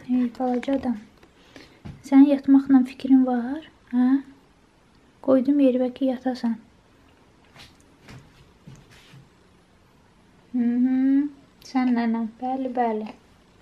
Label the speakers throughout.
Speaker 1: Hey, balaca adam. Sənin yatmaqla fikrin var? Hə? Qoydum yeri bəlkə yatasan. Sənlənəm. Bəli, bəli.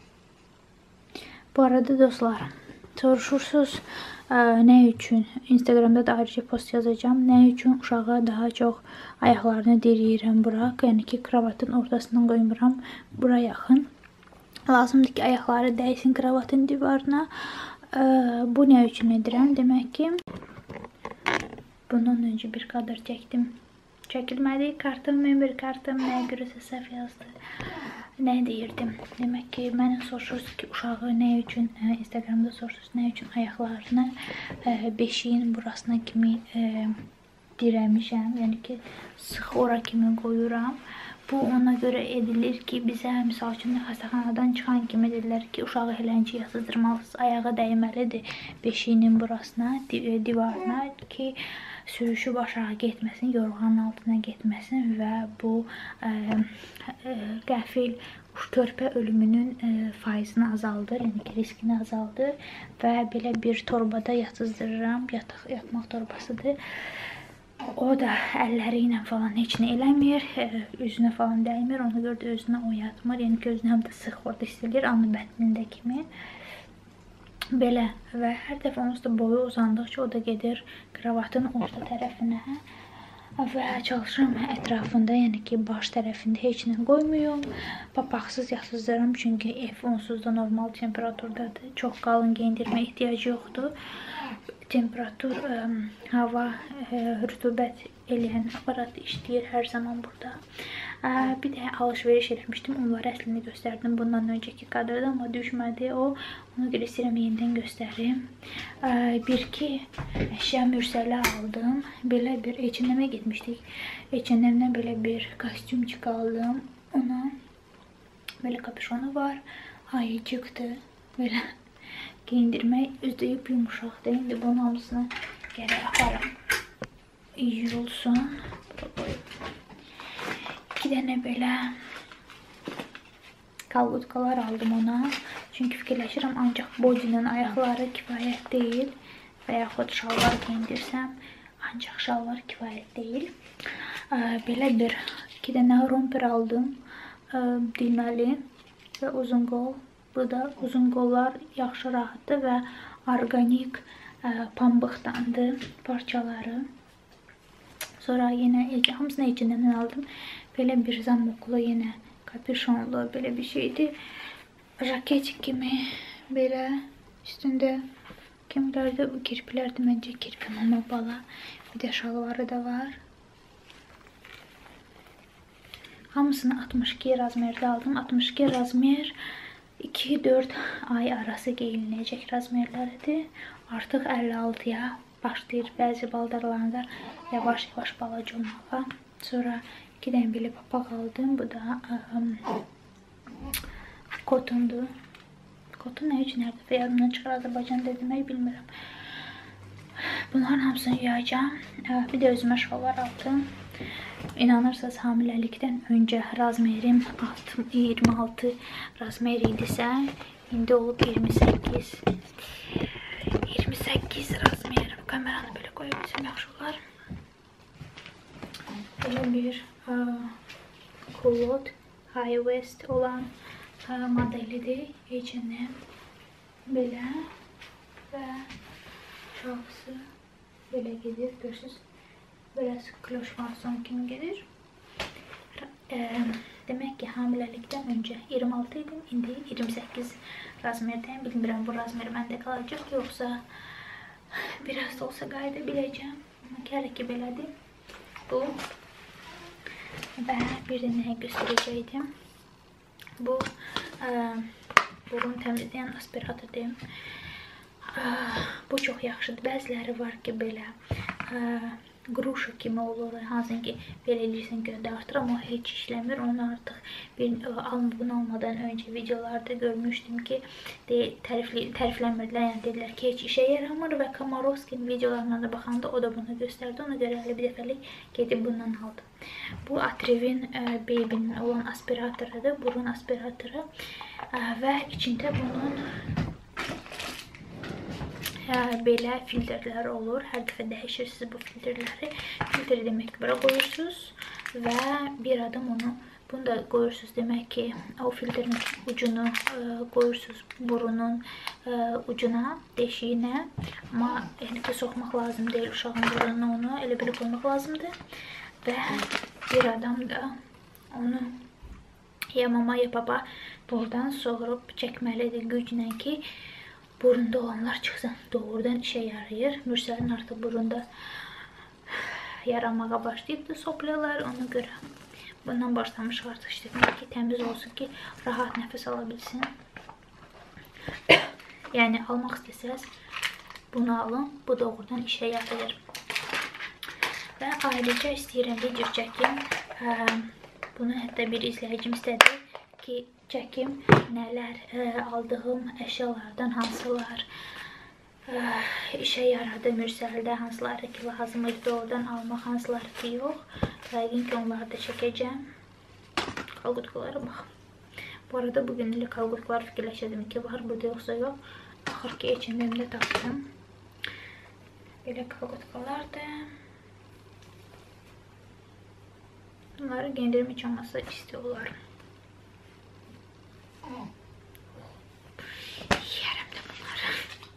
Speaker 1: Bu arada dostlar, soruşursunuz nə üçün? Instagramda da ayrıca post yazacağım. Nə üçün uşağa daha çox ayaqlarını diriyirəm bura. Yəni ki, kravatın ortasından qoymuram. Bura yaxın. Lazımdır ki, ayaqları dəysin kravatın divarına. Bu nə üçün edirəm? Demək ki, bundan öncə bir kadr çəkdim. Çəkilmədi. Kartım, member kartım nəyə görəsə səhv yazdı. Nə deyirdim? Demək ki, mənə soruşursunuz ki, uşağı nə üçün, Instagramda soruşursunuz nə üçün ayaqlarını beşiyin burasına kimi dirəmişəm. Yəni ki, sıx ora kimi qoyuram. Bu ona görə edilir ki, bizə misal üçün xəstəxanadan çıxan kimi dedilər ki, uşağı eləncə yatızdırmalısınız, ayağa dəyməlidir beşiyinin burasına, divarına ki, sürüşüb aşağı getməsin, yorğanın altına getməsin və bu qəfil körpə ölümünün faizini azaldır, yəni ki, riskini azaldır və belə bir torbada yatızdırıram, yatmaq torbasıdır. O da əlləri ilə falan heç nə eləmir, üzünə falan dəymir, ona görə də özünə oyatmır. Yəni ki, özünü həm də sıx orada hiss edir, anı bətnində kimi. Belə və hər dəfə onsuz da boyu uzandıqca o da gedir kravatın orta tərəfinə və çalışıram ətrafında, yəni ki, baş tərəfində heç nə qoymuyum. Papaqsız yatızdırıram, çünki ev onsuz da normal temperaturdadır. Çox qalın geyindirmə ehtiyacı yoxdur. Temperatur, hava, rütubət eləyən aparat işləyir hər zaman burada. Bir də alış-veriş eləmişdim. Onları əslində göstərdim bundan öncəki kadrda, amma düşmədi o. Ona görə istəyirəm yenidən göstərim. Bir-iki əşya mürsələ aldım. Belə bir H&M-ə getmişdik. H&M-dən belə bir kostyumçik aldım. Ona belə kapüşonu var. Ayıcıqdır. Belə geyindirmək üzdəyib yumuşaqdır. İndi bunun hamısını gərək aparım. Yuyulsun. İki dənə belə kalbutkalar aldım ona. Çünki fikirləşirəm ancaq bodinin ayaqları kifayət deyil. Və yaxud şalvar geyindirsəm ancaq şalvar kifayət deyil. Belə bir iki dənə romper aldım. Düyməli və uzun qol. Bu da uzun qollar yaxşı rahatdır və organik pambıqdandır parçaları. Sonra yenə hamısını H&M-dən aldım. Belə bir zamoklu, yenə kapüşonlu belə bir şeydir. Jaket kimi belə üstündə kimilərdə bu kirpilərdir. Məncə kirpi mama bala. Bir də şalvarı da var. Hamısını 62 razmerdə aldım. 62 razmer 2-4 ay arası geyiniləcək razmerləridir. Artıq 56-ya başlayır bəzi baldarlarında yavaş-yavaş balaca olmağa. Sonra 2 dənə belə papaq aldım. Bu da kotundur. Kotun nə üçün hər dəfə yadımdan çıxır Azərbaycanda demək bilmirəm. Bunların hamısını yuyacağım. Bir də özümə şalvar aldım. İnanırsınız, hamiləlikdən öncə razmerim 26 razmer idisə, indi olub 28. 28 razmer. Kameranı belə qoyabilsəm yaxşı olar. Belə bir kulot, high waist olan modelidir. H&M belə və şalvası belə gedir. Görürsünüz, biraz kloş fason kimi gedir. Demək ki, hamiləlikdən öncə 26 idim, indi 28 razmerdəyim. Bilmirəm, bu razmer məndə qalacaq, yoxsa biraz da olsa qayıda biləcəm. Amma gələ ki, belədir. Bu və bir də nəyə göstərəcəkdim. Bu burun təmizləyən aspiratordur. Bu çox yaxşıdır. Bəziləri var ki, belə qruşa kimi olur. Hansın ki, belə eləyirsən göndə artır, amma heç işləmir. Onu artıq bunu almadan öncə videolarda görmüşdüm ki, tərifləmirdilər. Yəni dedilər ki, heç işə yaramır və Kamarovskinin videolarına da baxanda o da bunu göstərdi. Ona görə bir dəfəlik gedib bundan aldım. Bu Atrevin Baby'nin olan aspiratorudur. Burun aspiratoru və içində bunun belə filtrlər olur. Hər dəfə dəyişirsiniz bu filtrləri. Filtr demək ki, bura qoyursunuz və bir adım bunu da qoyursunuz. Demək ki, o filtrin ucunu qoyursunuz burunun ucuna, deşiyinə. Amma yəni ki, soxmaq lazım deyil uşağın burununa onu. Elə belə qoymaq lazımdır. Və bir adam da onu ya mama ya baba buradan soğurub çəkməlidir güclə ki, burunda olanlar çıxsın. Doğrudan işə yarayır. Mürsəlin artıq burunda yaranmağa başlayıbdır soplalar. Ona görə bundan başlamış artıq işlətmək ki, təmiz olsun ki, rahat nəfəs ala bilsin. Yəni, almaq istəsəz bunu alın. Bu doğrudan işə yarayır. Və ayrıca istəyirəm video çəkim. Bunu hətta bir izləyicim istədi ki, çəkim nələr aldığım əşyalardan hansılar işə yaradı Mürsəldə, hansıları ki lazım idi oradan almaq, hansıları ki yox. Yəqin ki onları da çəkəcəm. Kalqutkalara bax. Bu arada bugün ilə kalqutkalar fikirləşədim ki var, burada yoxsa yox. Axır ki H&M-də tapdım. Belə kalqutkalardır. Bunları giyindirmə çalması istiyorlar. Yiyərəm də bunları.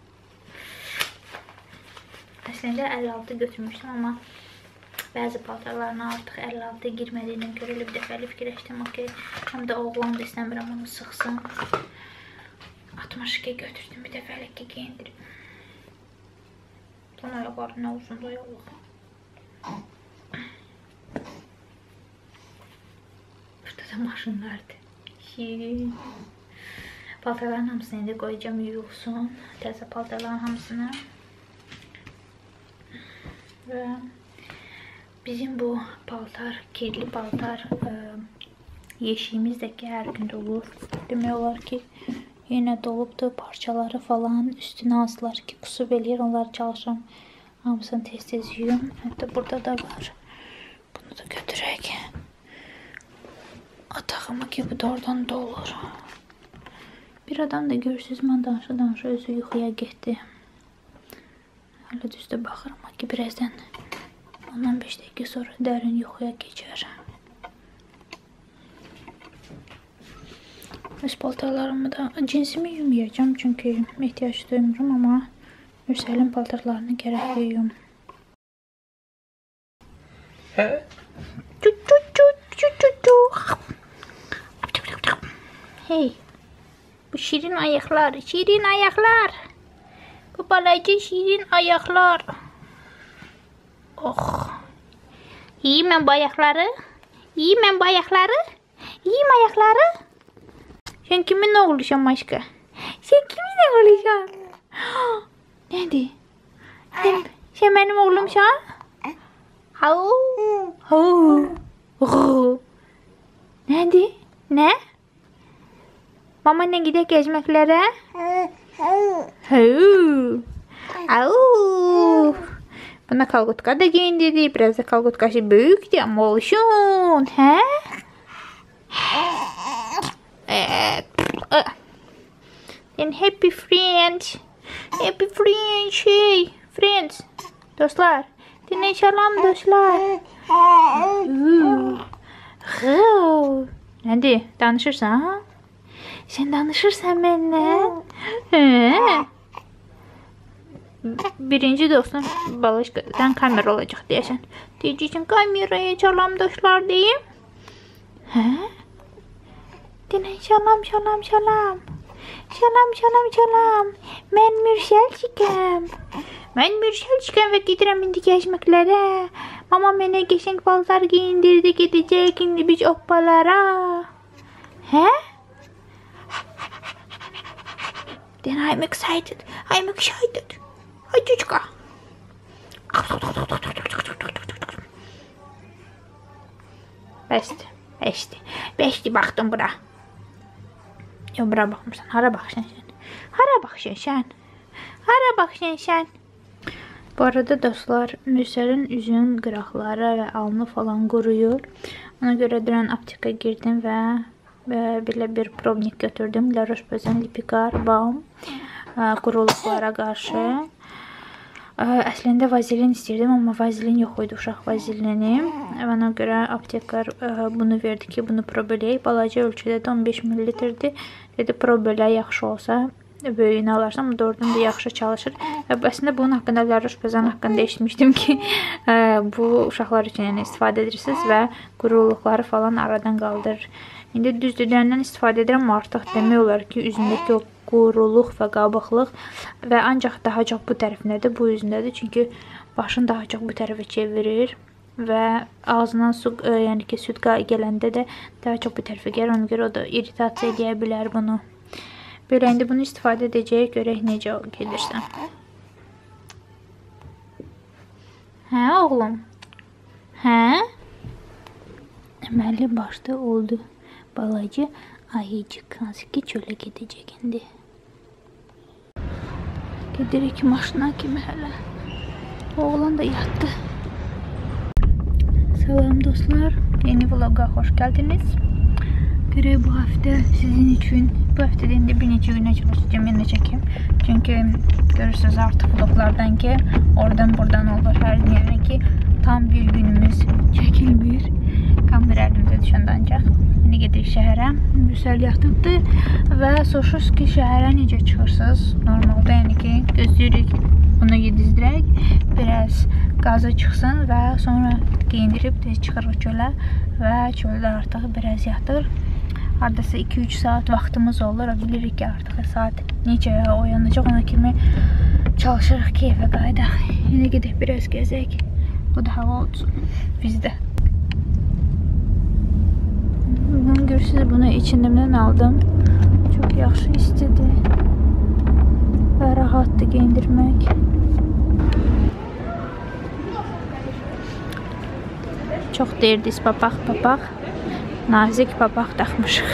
Speaker 1: Əslində 56 götürmüşdüm, amma bəzi paltarlarına artıq 56 girmədiyindən görə bir dəfəli fikirləşdim. Okey, həm də oğlan da istəmirəm onu sıxsın. 62 götürdüm, bir dəfəli ki giyindirəm. Son ayaqları nə uzun da yox. Burada da maşınlardır. Şirin. Paltarların hamısını indi qoyacağım yuyulsun. Təzə paltarların hamısını. Və bizim bu paltar, kirli paltar yeşiyimiz də ki, hər gün dolur. Demək olar ki, yenə dolubdur. Parçaları falan üstünə hansılar ki, qusub eləyir. Onları çalışıram. Hamısını tez-tez yuyum. Hətta burada da var. Bunu da götürək. Atağıma ki, bu da oradan dolur. Bir adam da görürsünüz, mən danışa-danışa özü yuxuya getdi. Hələ düzdə baxıram ki, birazdan ondan 5 dəqiqə sonra dərin yuxuya keçər. Öz paltarlarımı da cinsimi yumayacağım, çünki ehtiyac duymuram, amma Mürsəlin paltarlarını gərək yuyum. Hey, bu şirin ayaklar, şirin ayaklar. Bu balaca şirin ayaklar. Oh. Yiyeyim ben bu ayakları. Yiyeyim ben bu ayakları. Yiyeyim ayakları. Sen kimin oğlusun başka? Sen kimin oğlusun? Nerede? Sen benim oğlumsan? Hau. Hau. Nerede? Ne? Mama ne gidiyor gezmeklere? Au. Buna kalgutka da giyindirdi. Biraz da kalgutkası büyüktü ama olsun. He? Evet. And happy friends. Happy friends. Şey. Friends. Dostlar. Dinleşelim dostlar. Hadi danışırsan ha? Sen danışırsan benimle. Birinci dostum balışqadan kamera olacaq deyəsən. Deyəcəksən kameraya çalam dostlar deyim. Hə? Denən çalam. Çalam. Mən Mürsəlçikəm. Və gedirəm indi gəzməklərə. Mama mənə qəşəng paltar giyindirdi, gedəcək indi biz oppalara. Hə? Then I'm excited. Ay çocuklar. Beşti baktım bura. Yo bura bakmırsan. Hara baksan sen. Bu arada dostlar, Mürsəlin üzünün qıraqları və alnı falan quruyur. Ona görə dünən apteka girdim və belə bir probnik götürdüm. La Roche-Posay Lipicar Balm quruluqlara qarşı. Əslində vazelin istəyirdim, amma vazelin yox idi, uşaq vazelini. Ona görə aptekar bunu verdi ki, bunu probeləyək. Balaca ölçüdə də 15 ml-dir. Dedi, probelə yaxşı olsa böyüyünü alarsan, amma doğrudan da yaxşı çalışır. Əslində bunun haqqında Laroche-Posay haqqında eşitmişdim ki, bu uşaqlar üçün istifadə edirsiniz və quruluqları falan aradan qaldırır. İndi düzdürlərindən istifadə edirəm, amma artıq demək olar ki, üzündəki o quruluq və qabıqlıq və ancaq daha çox bu tərəfindədir, bu üzündədir. Çünki başını daha çox bu tərəfə çevirir və ağzından su, yəni ki, süd gələndə də daha çox bu tərəfə gəlir. Ona görə o da irritasiya edə bilər bunu. Belə indi bunu istifadə edəcəyik, görək necə gedirsən. Hə, oğlum? Hə? Əməlli başda oldu. Balaca ayıcıq, hansı ki çölə gedəcək indi. Gedirik maşına kimi hələ. Oğlan da yatdı. Salam dostlar, yeni vloga xoş gəldiniz. Görək bu həftə sizin üçün, bu həftədə indi bir neçə günə çalışacağım, yenə çəkim. Çünki görürsünüz artıq vloglardan ki, oradan buradan olur. Hər gün yəni ki, tam bir günümüz çəkilmir. Kamera əlimdə düşəndə ancaq. İndi gedirik şəhərə. Müsəl yatıbdır və soruşuruz ki, şəhərə necə çıxırsınız? Normalda yəni ki, gözləyirik, bunu yedizdirək, biraz qaza çıxsın və sonra geyindirib tez çıxırıq çölə və çöldə artıq biraz yatır. Hardasa 2-3 saat vaxtımız olur. Bilirik ki, artıq saat neçəyə oyanacaq, ona kimi çalışırıq ki, evə qaydaq. Yine gedək biraz gəzək. Bu da hava olsun bizdə. Bunu görürsünüz, bunu içindimdən aldım. Çox yaxşı istidir və rahatdır geyindirmək. Çox deyirdiz papaq. Nazik papaq taxmışıq.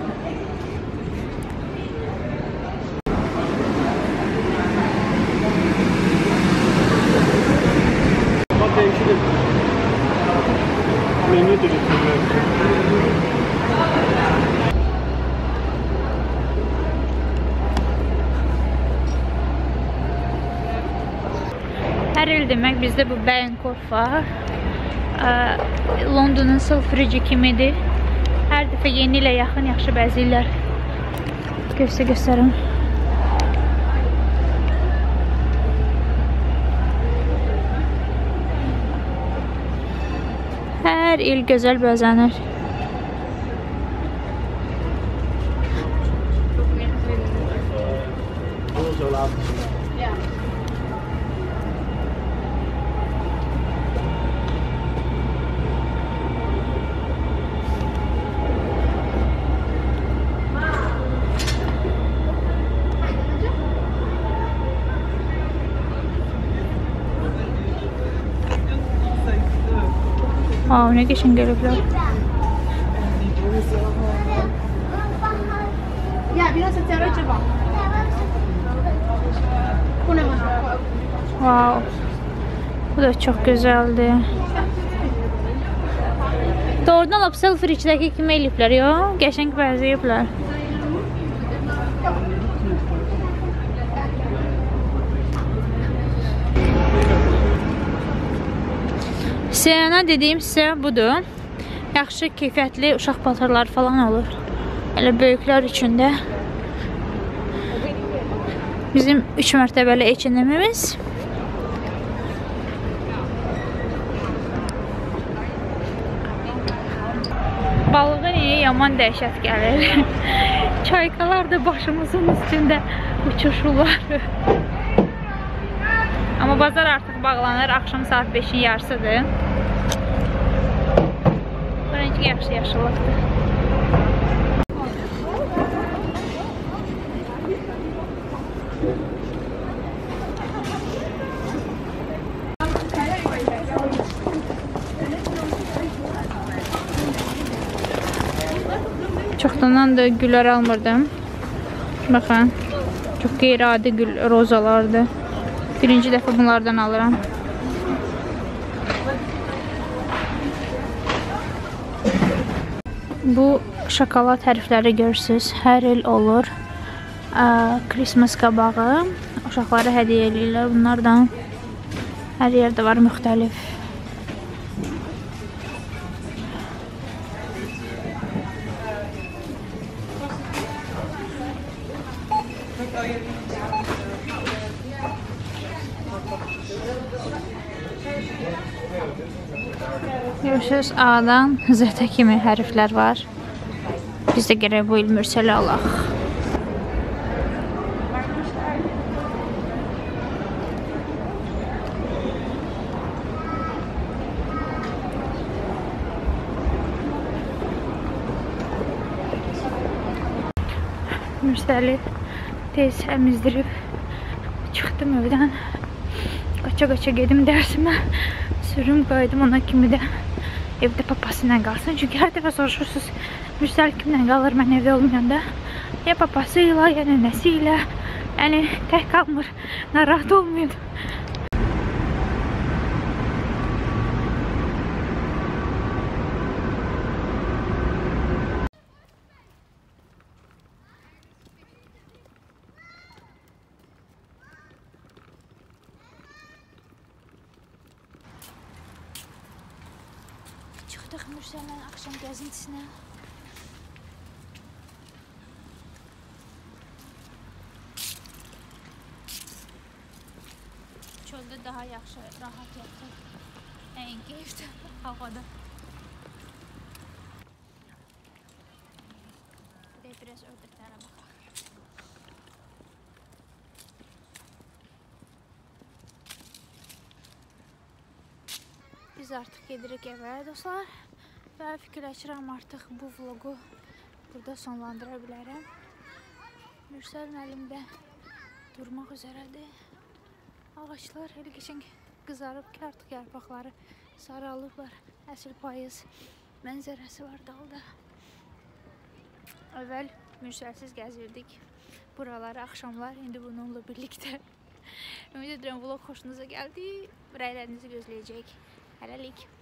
Speaker 1: Hər il demək bizdə bu Bayencourt var. Londonun Selfridge kimidir. Hər dəfə yeni ilə yaxın yaxşı bəzəyirlər. Göstərim. Hər il gözəl bəzənir. Aa, ne geçin gelipler. Wow. Bu da çok güzeldi. Doğrudan lap Selfridge'deki kimi elipler ya. Geçen benzeyipler. Siyana dediyim sizə budur. Yaxşı, keyfiyyətli uşaq paltarları falan olur. Elə böyüklər üçün də. Bizim 3 mərtəbəli H&M'imiz. Balığa niyə yaman dəhşət gəlir. Çaykalar da başımızın üstündə uçuşurlar. Amma bazar artıq bağlanır, axşam saat 5-in yarısıdır. Necə yaxşı yaşılıqdır. Çoxdandan da güllər almırdım. Baxın, çox qeyri-adi gül rozalardır. Birinci dəfə bunlardan alıram. Bu şokolad hərfləri görürsünüz. Hər il olur. Christmas qabağı. Uşaqlara hədiyyə eləyirlər bunlardan. Hər yerdə var müxtəlif. Görürsünüz, A-dan Z-ə kimi hərflər var. Biz də gərək bu il Mürsəli alaq. Mürsəli tez əmizdirib çıxdım evdən. Qaça-qaça gedim dərsimə. Sürüm qaydım ona kimi də evdə papası ilə qalsın. Çünki hər dəfə soruşursunuz, Mürsəli kimlə qalır mən evdə olmayanda? Ya papası ilə, ya nənəsi ilə. Yəni, tək qalmır. Narahat olmayın. Çıxdıq Mürsəllə axşam gəzintisinə. Çöldə daha yaxşı, rahat yatır. Nəinki evdə, havada. Biraz ördəklərə baxaq. Biz artıq gedirik evə, dostlar. Və fikirləşirəm artıq bu vlogu burada sonlandıra bilərəm. Mürsəl müəllim də durmaq üzərədir. Ağaçlar elə qəşəng qızarıb ki, artıq yarpaqları saralıblar. Əsl payız mənzərəsi var dalda. Əvvəl Mürsəlsiz gəzirdik buraları axşamlar. İndi bununla birlikdə. Ümid edirəm vlog xoşunuza gəldi. Rəylərinizi gözləyəcək. Hələlik.